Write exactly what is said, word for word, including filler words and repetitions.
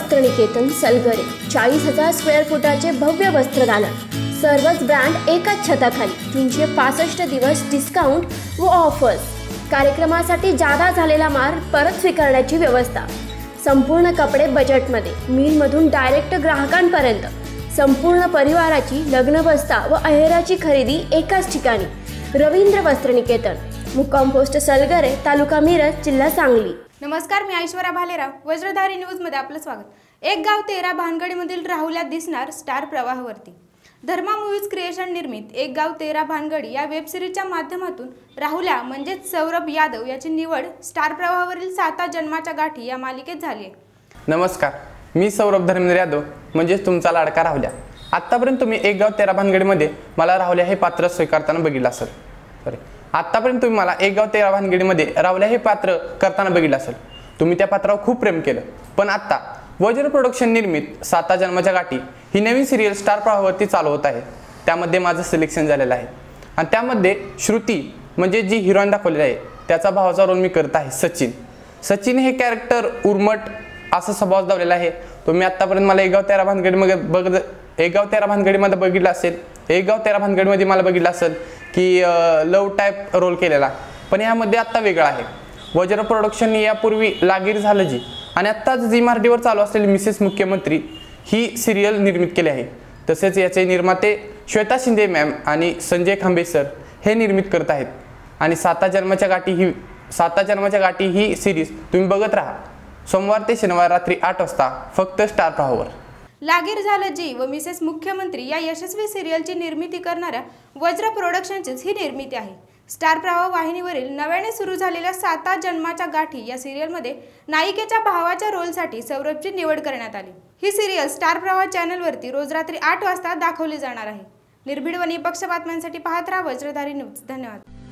वस्त्रनिकेतन सलगरे चाळीस हजार स्क्वेअर फुटाचे भव्य वस्त्रदालन, सर्वच ब्रँड एकाच छताखाली, तीनशे पासष्ट दिवस डिस्काउंट व ऑफर्स। कार्यक्रमासाठी जादा झालेला माल परत स्वीकारण्याची व्यवस्था। संपूर्ण कपडे बजेटमध्ये, मिलमधून डायरेक्ट ग्राहकांपर्यंत। संपूर्ण परिवाराची लग्न बस्ता व अहेराची खरेदी एकाच ठिकाणी। रवींद्र वस्त्रनिकेतन, मुक्काम पोस्ट सलगरे, तालुका मिरज, जिल्हा सांगली। नमस्कार, मी ऐश्वर्या भालेराव, वज्रधारी न्यूज मध्ये आपलं स्वागत। एक गाव तेरा भानगडीमधील राहुल्या दिसणार स्टार प्रवाहावरती। धर्मा मूवीज क्रिएशन निर्मित एक गाव तेरा भानगडी या वेब सिरीजच्या माध्यमातून राहुल्या म्हणजेच सौरभ यादव याची निवड स्टार प्रवाहावरील साता जन्माच्या गाठी या मालिकेत झाली आहे। नमस्कार, मी सौरभ धर्मेंद्र यादव म्हणजेच तुमचा लाडका राहुल्या। आतापर्यंत तुम्ही एक गाव तेरा भानगडीमध्ये मला राहुल्या हे पात्र स्वीकारताना बघितलं असेल। सॉरी आतापर्यंत तुम्ही मला एक गाव तेरा भानगडीमध्ये राहुल्या हे पात्र करताना बघितलं असेल। तुम्ही त्या पात्रावर खूप प्रेम केलं, पण आता वज्र प्रोडक्शन निर्मित साता जन्माच्या गाठी ही नवीन सिरियल स्टार प्रवाहावरती चालू होत आहे। त्यामध्ये माझं सिलेक्शन झालेलं आहे आणि त्यामध्ये श्रुती म्हणजे जी हिरोईन दाखवलेली आहे त्याचा भावाचा रोल मी करत आहे सचिन। सचिन हे कॅरेक्टर उर्मट असं स्वभाव दाखवलेला आहे। तुम्ही आतापर्यंत मला एक गाव तेरा भानगडीमध्ये बघ एक गाव तेरा भानगडीमध्ये बघितलं असेल एक गाव तेरा भानगडीमध्ये मला बघितलं असेल की लव टाईप रोल केलेला, पण यामध्ये आत्ता वेगळा आहे। वज्र प्रोडक्शनने यापूर्वी लागीर झालं जी आणि आत्ताच झी मराठीवर चालू असलेली मिसेस मुख्यमंत्री ही सिरियल निर्मित केली आहे। तसेच याचे निर्माते श्वेता शिंदे मॅम आणि संजय खांबे सर हे निर्मित करत आहेत। आणि साता जन्माच्या गाठी ही साता जन्माच्या गाठी ही सिरीज तुम्ही बघत राहा, सोमवार ते शनिवार रात्री आठ वाजता फक्त स्टार प्रवाहावर। लागीर झालं जी व मिसेस मुख्यमंत्री या यशस्वी सिरियलची निर्मिती करणाऱ्या वज्र प्रोडक्शनचीच ही निर्मिती आहे। स्टार प्रवाह वाहिनीवरील नव्याने सुरू झालेल्या साता जन्माच्या गाठी या सिरियलमध्ये नायिकेच्या भावाच्या रोलसाठी सौरभची निवड करण्यात आली। ही सिरियल स्टार प्रवाह चॅनलवरती रोज रात्री आठ वाजता दाखवली जाणार आहे। निर्भीड व निपक्ष बातम्यांसाठी पाहत राहा वज्रधारी न्यूज। धन्यवाद।